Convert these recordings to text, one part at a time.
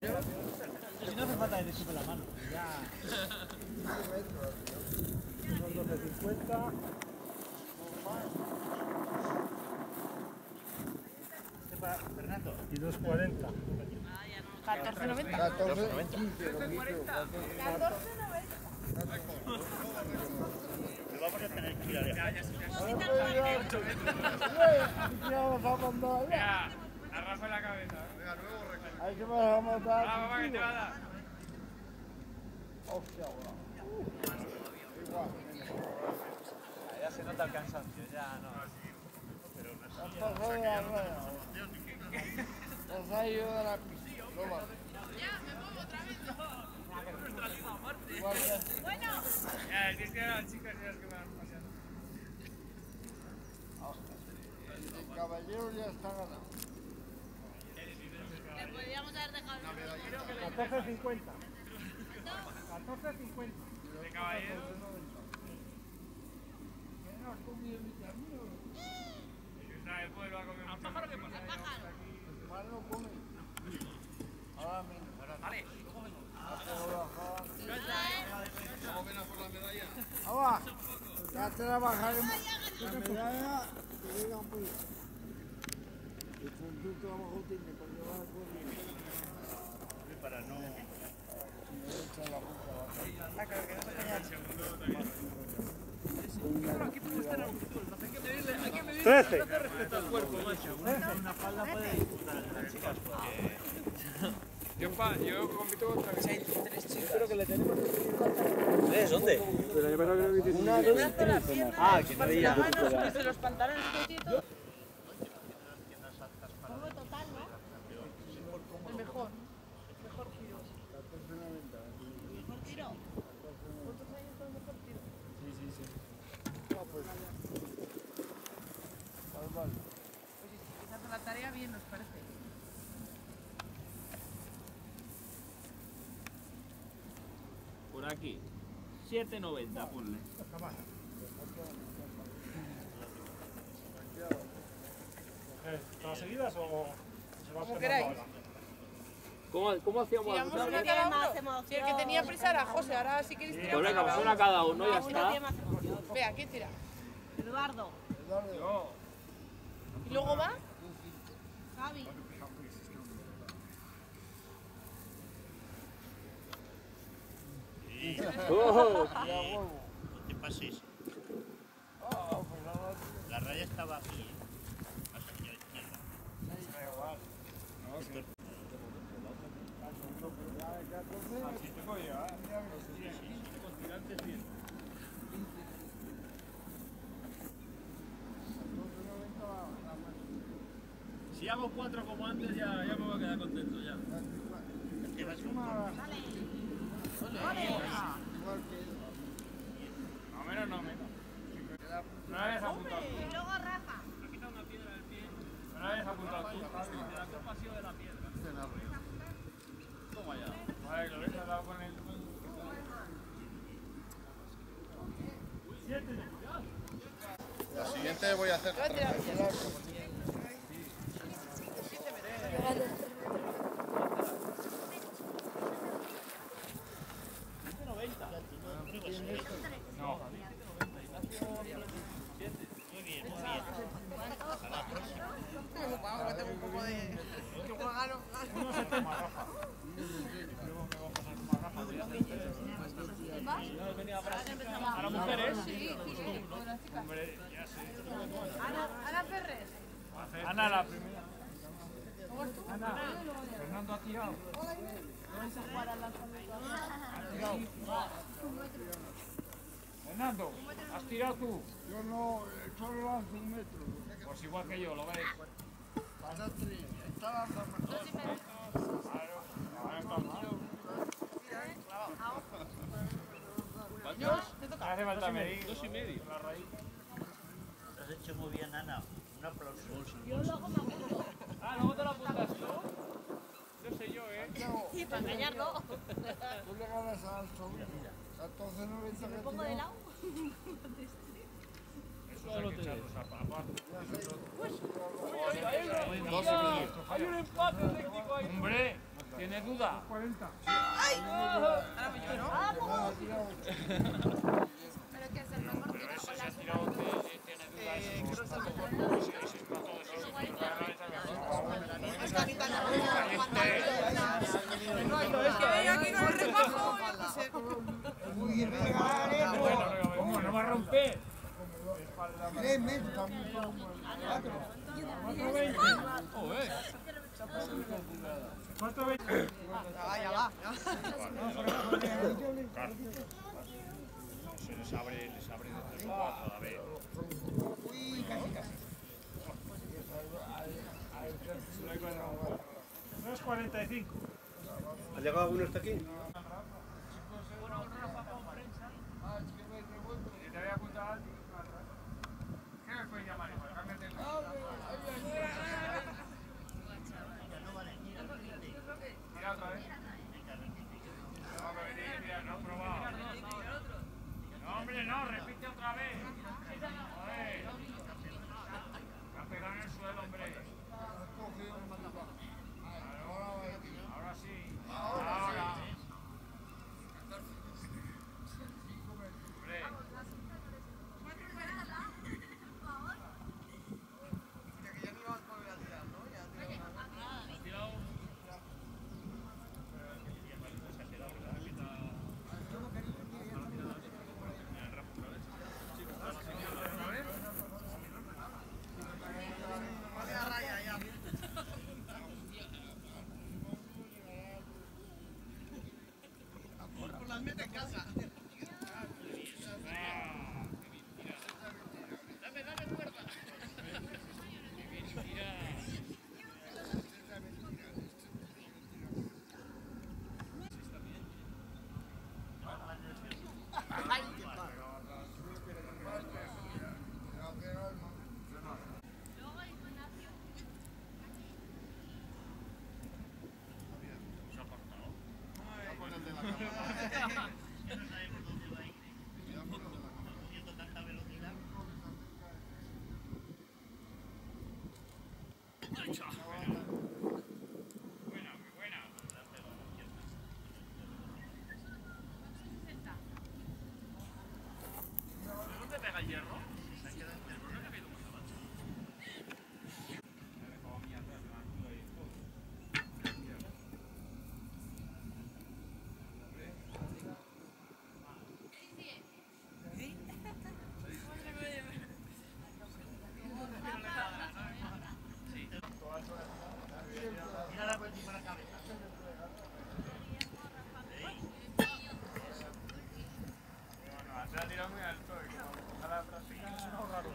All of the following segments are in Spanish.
Si no hace falta que te chupe la mano, ya. Son 12.50. Fernando. Y 2.40. 14.90. 14.90. Lo vamos a tener que ir a dejar. Ya, arrasa la cabeza. Venga, nuevo récord. Ahí que me vamos a dar. Mamá, que te va a dar. Hostia, Ya se nota el cansancio, ya no. Pero no has pasado de la rueda. Has salido de la pista. No más. Ya, me pongo otra vez. Nuestra misma parte. Bueno. Ya, el que tiene a las chicas y las que van paseando. El caballero ya está ganado. Le podríamos haber dejado el 14.50. 14.50. De caballero. El pueblo a comer. ¿Al pájaro qué pasa? Al pájaro. Mal no come. Ahora mismo. Vale. ¿Cómo ven a por la medalla? Ahora, ya te la bajaremos. La medalla te llega un poquito. El conducto abajo tiene porque va a correr. Para no. Me echa la boca. Ah, claro que no se caña. Aquí puede estar a gusto. Hay que medirle 13. respeto al cuerpo, macho. Una falda puede disfrutar las chicas porque. Yo compito contra tres chicas. Creo que le tenemos que. ¿Tres? ¿Dónde? Una, dos, tres. Ah, que no veía. Los pantalones cortitos. Como total, ¿no? El mejor. Mejor tiro. Mejor tiro. ¿Cuántos años con el mejor tiro? No, pues. Vale. Pues si se hace la tarea bien, nos parece. Por aquí, 7.90, ponle. ¿Todas seguidas o se va Como queráis. ¿Cómo hacíamos? Tiramos una cada uno. Si el que tenía prisa era José, ahora si queréis tirar Pues venga, una pues cada una cada uno, ya está. uno. Vea, ¿quién tira? Eduardo. Yo. ¿Y luego va? Javi. ¡Oh! No te pases. La raya estaba aquí, ¿eh? Hacia la izquierda. Así te puedo llevar. Con tirantes bien. Si hago 4 como antes, ya me voy a quedar contento ya. Te vas con No menos, no menos. No la habías apuntado tú. Y luego Rafa. Me ha quitado una piedra del pie. No la habías apuntado tú. De la culpa ha sido de la piedra. Toma ya. Vale, que lo ves, has dado con el. La siguiente voy a hacer. Yo voy a tirar. No. Muy bien, muy bien. A la próxima. Vamos, que tengo un poco de... Que gano. ¿A las mujeres? Sí, Hombre, ya sé. Ana Ferres. Ana, la primera. Ana, Fernando ha tirado. Fernando, ¿has tirado tú? Yo no, solo lanzo 1 metro. Pues igual que yo, lo veis. Pasa 3. Está lanzando mejor. Claro, ahora está mal. ¿Cuántos? No hace falta medir. 2,5. La raíz. Lo has hecho muy bien, Ana. Un aplauso. Yo luego me apunto. Ah, ¿luego te lo apuntas tú? Yo sé yo, ¿eh? Y para engañarlo. Tú le ganas al sobrino. 14.90 Me pongo de lado. Eso hay que echarlos aparte. Hay un empate técnico ahí. Hombre, ¿Tienes duda? 40. Pero que es el mejor tiro con la Tiene dudas. Aquí con el rebajo, yo qué sé. ¿Cómo? ¿No va a romper? 3 metros. 4.20. Ya va. Se les abre de 3 o 4, a ver. Uy, casi. 2.45. ¿Ha llegado alguno hasta aquí? Y te voy a apuntar al... ¿Qué me puedes llamar? Cámbiate el... Mira otra vez. No, pero mira, no he probado. No, hombre, no, repite otra vez. Joder. Me ha pegado en el suelo, hombre. Ahora sí. Ahora. ¿Dónde pega el hierro? Se ha tirado muy alto. Ojalá practique. Es uno raro.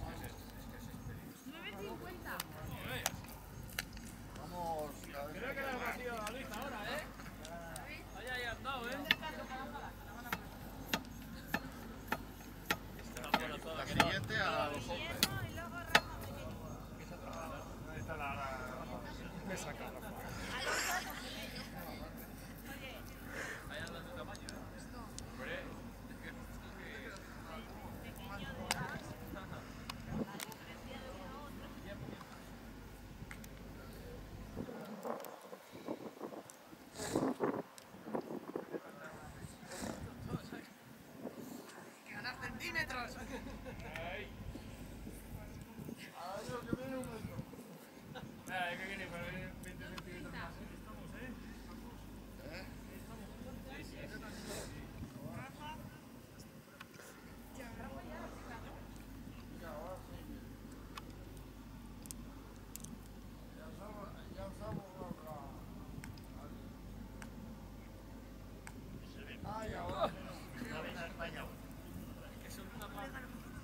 9.50. Vamos. Creo que le hemos sido a Luis ahora, ¿eh? Vaya ahí andado, ¿eh? La siguiente a los hombres. ¿Dónde está la... Me saca la foto. Ahí anda tu tamaño, ¿eh? Hombre. Ganar centímetros. Hay que viene para 20 centímetros más. Estamos, ¿eh? Ay, ahora.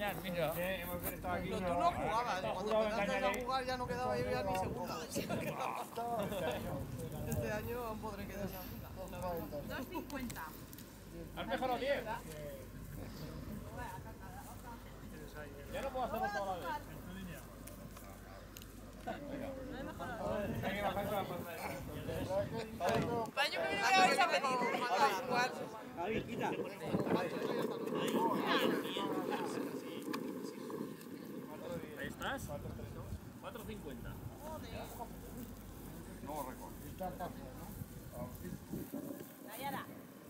engañar, mira. Hemos estado aquí. Pero tú no jugabas, cuando empezaste a jugar ya no quedaba yo ya ni segunda. Este año aún podré quedar segunda. 2.50. ¿Has mejorado 10? Ya no puedo hacerlo toda la vez. Hay que bajar toda la pantalla. El año que viene voy a ver si ha pedido. Jugar. Javi, quita. Ahí estás. 4.50. Está pasando, ¿no? Nayara.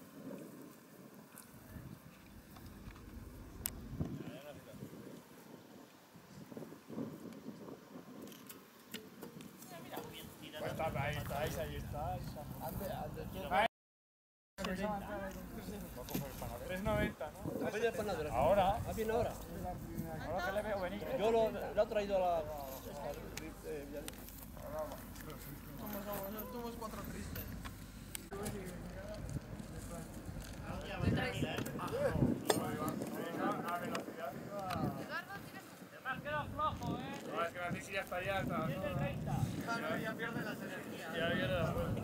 Pues está, ahí estáis, ahí estáis. Ande, tú. 3.90, ¿no? ¿Ha venido el panadero? Ahora. ¿Ha venido ahora? Ahora que le veo venir. Yo lo he traído a la... Somos cuatro tristes. Me has quedado flojo, ¿eh? No, es que la bici ya está allá. Claro, ya pierde las energías. Ya viene la vuelta.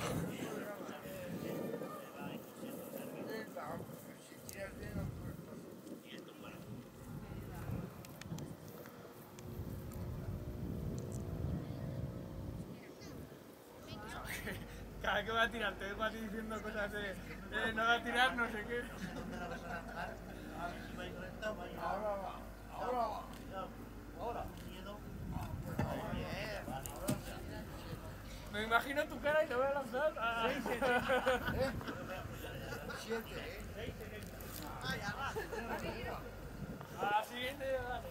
Cada vez que voy a tirar, te vengo a ti diciendo cosas de no va a tirar, no sé qué. Me imagino tu cara y te voy a lanzar. A la siguiente, dale.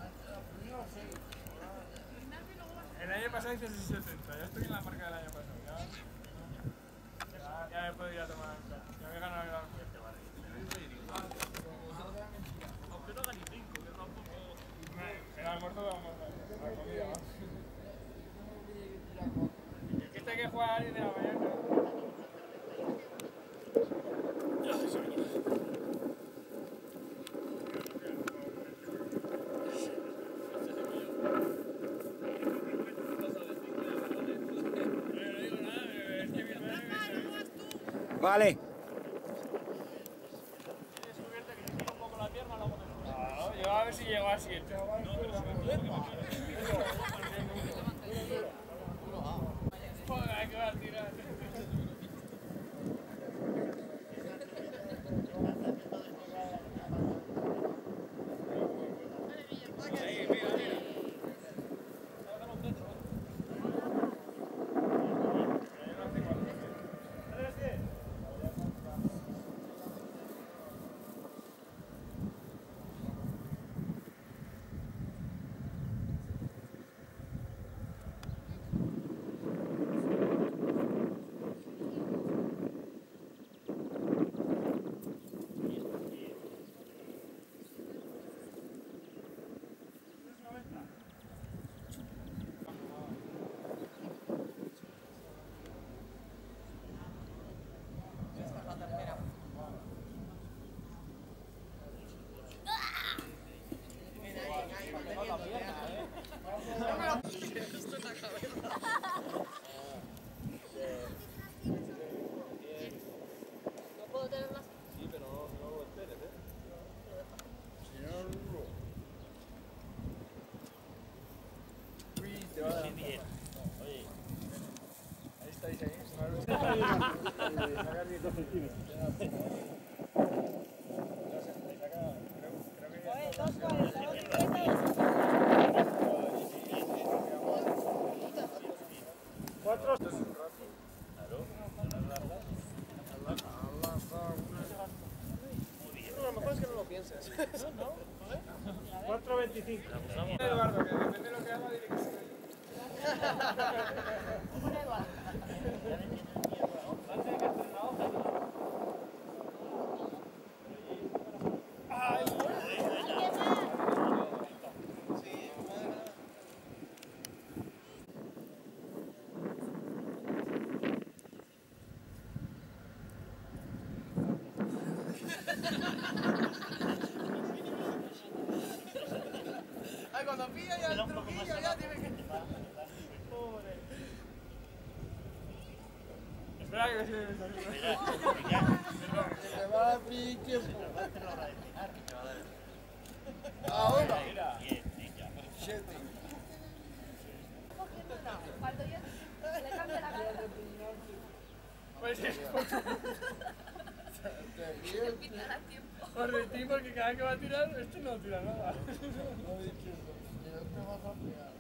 El año pasado hice 6.70, ya estoy en la marca del año pasado. Ya me puedo ir a tomar. Ya me he ganado el gran fuerte, vale. Aunque no haga ni 5, que tampoco. El almuerzo vamos a la comida, ¿no? Que este hay que jugar a alguien de la mañana. Vale. Yo a ver si llego a 7. Joder, que va a tirar. No puedo tener más. Sí, pero no lo esperes, ¿eh? Señor Hugo. Te va a dar. Ahí estáis, ahí. Sacar 10 centímetros. Oye, 2.40, 2.50. Lo mejor es que no lo pienses. 4.25. Eduardo, que depende de lo que haga, diré que sí. Pon Eduardo. truquillo ya, el truquillo ya tiene que... Pobre. Espera que se me Le va a dar tiempo. Ahora. Siete. Cuando yo le cambie la cara. Pues Te ríes. Quitará tiempo. por ti porque cada vez que va a tirar, este no tira nada. No he dicho eso. Que no te vas a pegar.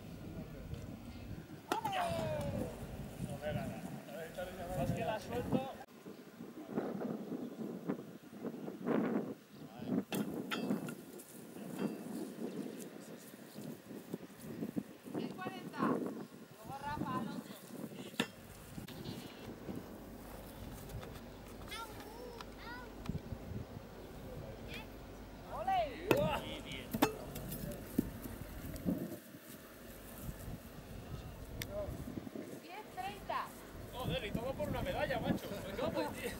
No me gana. Es que la suelto. Joder, y todo por una medalla, macho. Me cago en ti.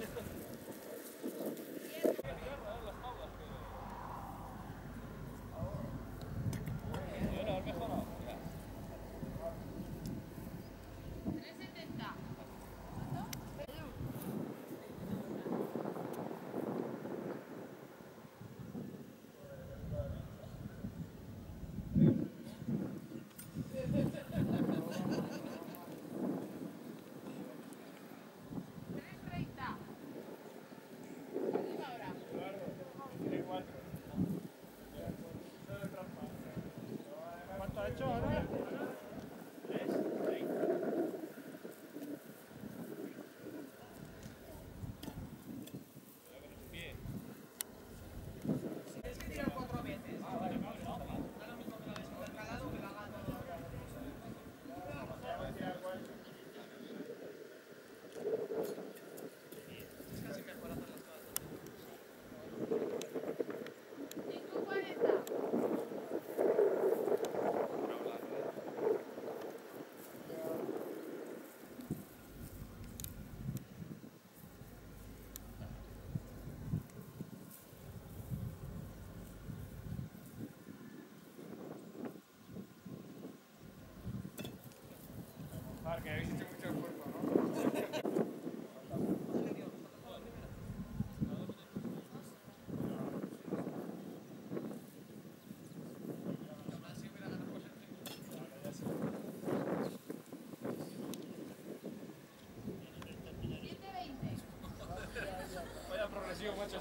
¿Cuánto ha hecho ahora? 3:30. Tienes que tirar 4 veces. Da lo mismo que lo des intercalado que lo haga todo. Es casi mejor hacer las cosas. ¿Y tú 40? Que habéis hecho mucho esfuerzo, ¿no? Vaya progresivo, macho.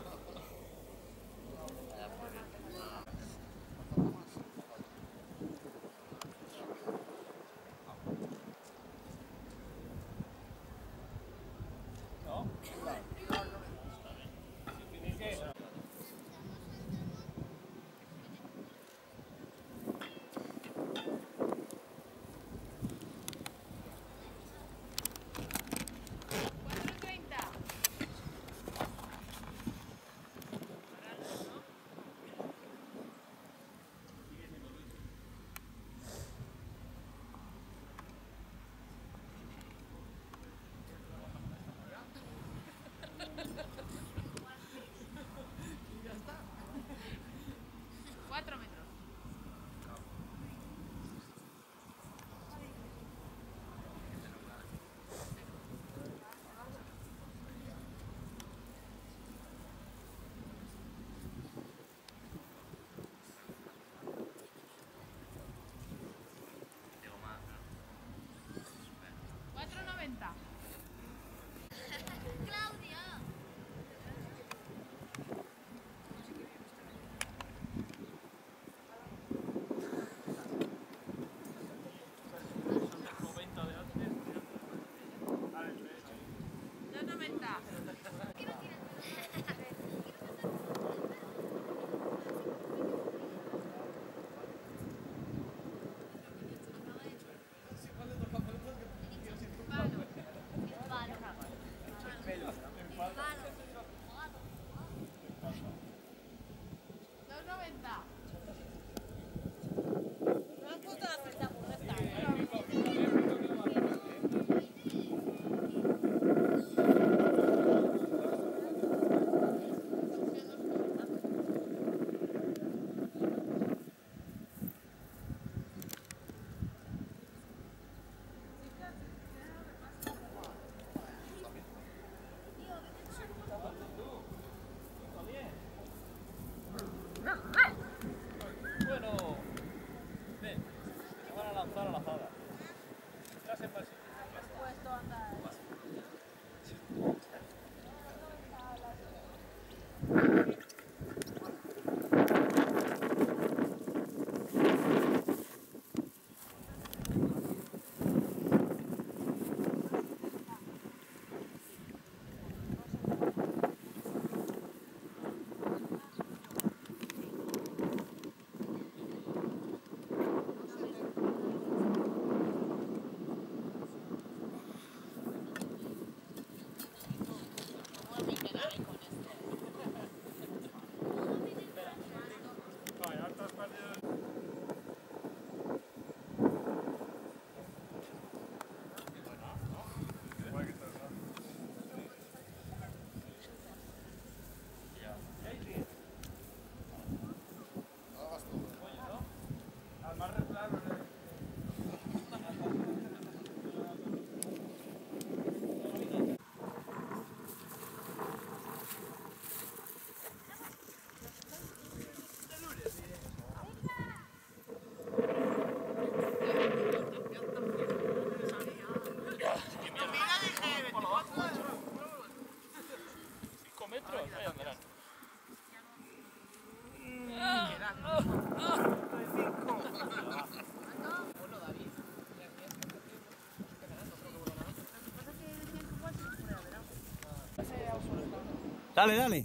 Dale, dale.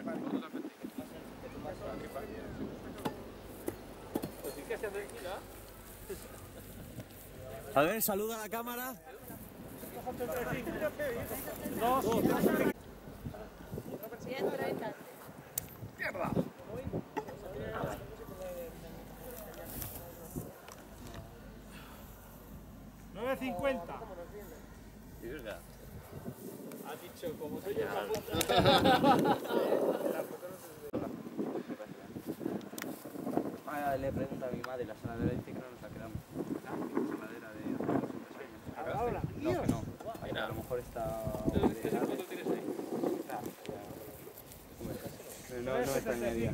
A ver, saluda a la cámara. ¡Mierda! $9.50. Ha dicho, como soy yo esa puta. Le pregunta a mi madre, la saladera dice que no nos la quedamos. La saladera de Ahora, no, que no. A lo mejor está... ¿Cuánto tienes ahí? No está en media.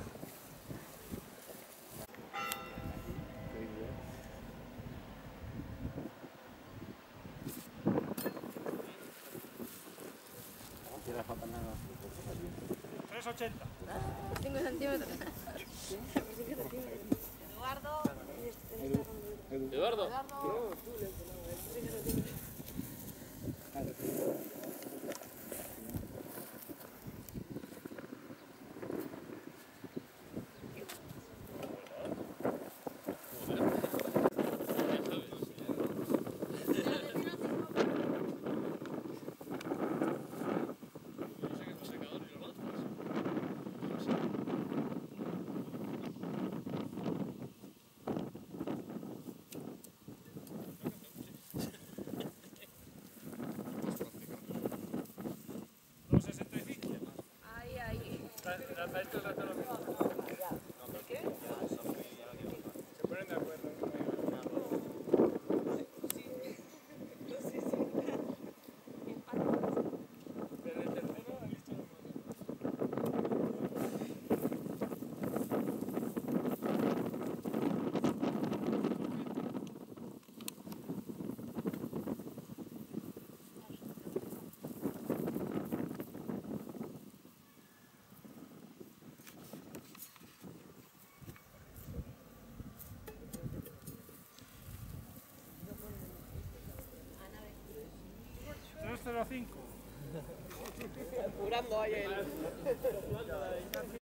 No quiere falta nada. 3.80. 5 centímetros. Eduardo. Se ponen de acuerdo. Pero el tercero ha visto $3.05. Apurando ahí el...